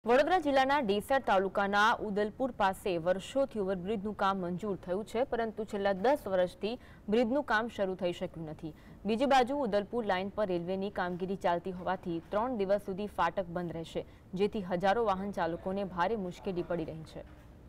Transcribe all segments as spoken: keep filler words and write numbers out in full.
વડોદરા જિલ્લાના ડેસર તાલુકાના ઉદલપુર પાસે વર્ષોથી ઓવરબ્રિજનું કામ મંજૂર થયું છે, પરંતુ છેલ્લા દસ વર્ષથી બ્રિજનું કામ શરૂ થઈ શક્યું નથી। બીજી બાજુ ઉદલપુર લાઇન પર રેલવેની કામગીરી ચાલતી હોવાથી ત્રણ દિવસ સુધી ફાટક બંધ રહેશે, જેથી હજારો વાહન ચાલકોને ભારે મુશ્કેલી પડી રહી છે।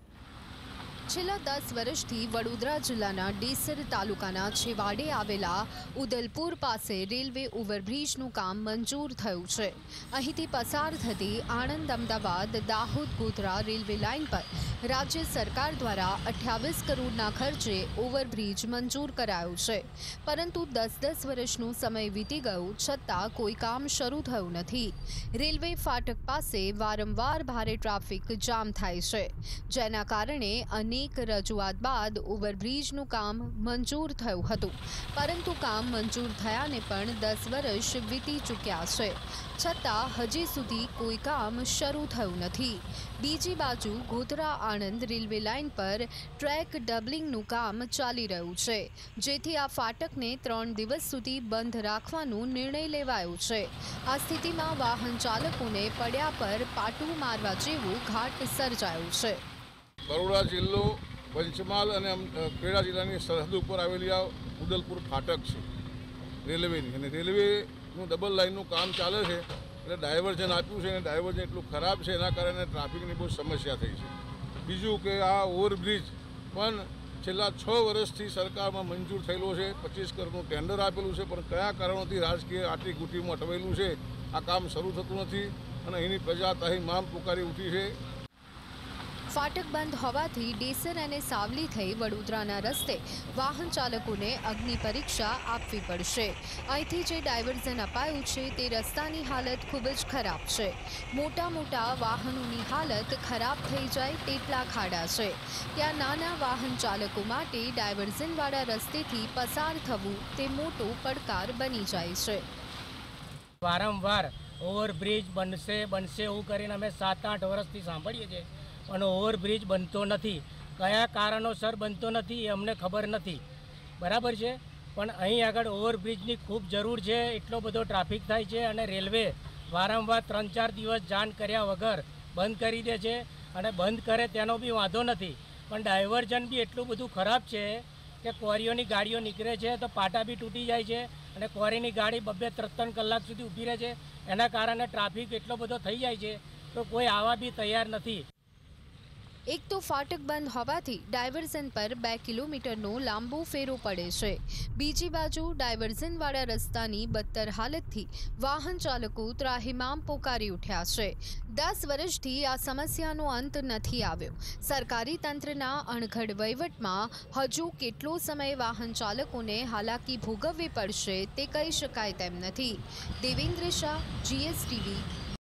છેલ્લા દસ વર્ષથી વડોદરા જિલ્લાના ડેસર તાલુકાના છેવાડે આવેલા ઉદલપુર પાસે રેલવે ઓવરબ્રિજનું કામ મંજૂર થયું છે। અહીંથી પસાર થતી આણંદ અમદાવાદ દાહોદ ગોધરા રેલવે લાઇન પર રાજ્ય સરકાર દ્વારા અઠ્યાવીસ કરોડના ખર્ચે ઓવરબ્રિજ મંજૂર કરાયો છે, પરંતુ દસ દસ વર્ષનો સમય વીતી ગયો છતાં કોઈ કામ શરૂ થયું નથી। રેલવે ફાટક પાસે વારંવાર ભારે ટ્રાફિક જામ થાય છે, જેના કારણે અનેક રજૂઆત બાદ ઓવરબ્રિજનું કામ મંજૂર થયું હતું, પરંતુ કામ મંજૂર થયાને પણ દસ વર્ષ વીતી ચૂક્યા છે, છતાં હજી સુધી કોઈ કામ શરૂ થયું નથી। બીજી બાજુ ગોધરા આણંદ રેલવે લાઇન પર ટ્રેક ડબલિંગનું કામ ચાલી રહ્યું છે, જેથી આ ફાટકને ત્રણ દિવસ સુધી બંધ રાખવાનો નિર્ણય લેવાયો છે। આ સ્થિતિમાં વાહન ચાલકોને પડ્યા પર પાટું મારવા જેવો ઘાટ સર્જાયો છે। બરોડા જિલ્લો પંચમહાલ અને ખેડા જિલ્લાની સરહદ ઉપર આવેલી આ ઉદલપુર ફાટક છે રેલવેની, અને રેલવેનું ડબલ લાઇનનું કામ ચાલે છે, એટલે ડાયવર્ઝન આપ્યું છે અને ડાયવર્ઝન એટલું ખરાબ છે, એના કારણે ટ્રાફિકની બહુ સમસ્યા થઈ છે। બીજું કે આ ઓવરબ્રિજ પણ છેલ્લા છ વર્ષથી સરકારમાં મંજૂર થયેલો છે, પચીસ કરોડનું ટેન્ડર આપેલું છે, પણ કયા કારણોથી રાજકીય આટી ગુટીમાં અટવાયેલું છે, આ કામ શરૂ થતું નથી અને અહીંની પ્રજા અહીં માંગ પુકારી ઉઠી છે। ફાટક બંધ હોવાથી ડેસર અને સાવલી થઈ વડોદરાના રસ્તે વાહન ચાલકોને અગ્નિ પરીક્ષા આપવી પડશે। અહીંથી જે ડાયવર્ઝન અપાયું છે તે રસ્તાની હાલત ખૂબ જ ખરાબ છે। મોટા મોટા વાહનોની હાલત ખરાબ થઈ જાય તેટલા ખાડા છે। ત્યાં નાના વાહન ચાલકો માટે ડાયવર્ઝનવાળા રસ્તેથી પસાર થવું તે મોટો પડકાર બની જાય છે। વારંવાર ઓવરબ્રિજ બનશે બનશે એવું કરીને અમે સાત આઠ વર્ષથી સાંભળીએ છીએ, પણ ઓવરબ્રિજ બનતો નથી। કયા કારણોસર બનતો નથી એ અમને ખબર નથી, બરાબર છે, પણ અહીં આગળ ઓવરબ્રિજની ખૂબ જરૂર છે। એટલો બધો ટ્રાફિક થાય છે અને રેલવે વારંવાર ત્રણ ચાર દિવસ જાણ કર્યા વગર બંધ કરી દે છે, અને બંધ કરે તેનો બી વાંધો નથી, પણ ડાયવર્ઝન બી એટલું બધું ખરાબ છે કે ક્વોરીઓની ગાડીઓ નીકળે છે તો પાટા બી તૂટી જાય છે, અને ક્વોરીની ગાડી બબ્બે ત્રણ ત્રણ કલાક સુધી ઊભી રહે છે। એના કારણે ટ્રાફિક એટલો બધો થઈ જાય છે તો કોઈ આવવા બી તૈયાર નથી। એક તો ફાટક બંધ હોવાથી ડાયવર્ઝન પર બે કિલોમીટરનો લાંબો ફેરો પડે છે, બીજી બાજુ ડાયવર્ઝનવાળા રસ્તાની બદતર હાલતથી વાહન ચાલકો ત્રાહિમામ પોકારી ઉઠ્યા છે। દસ વર્ષથી આ સમસ્યાનો અંત નથી આવ્યો। સરકારી તંત્રના અણઘડ વહીવટમાં હજુ કેટલો સમય વાહન ચાલકોને હાલાકી ભોગવવી પડશે તે કહી શકાય તેમ નથી। દેવેન્દ્ર શાહ, જીએસટીવી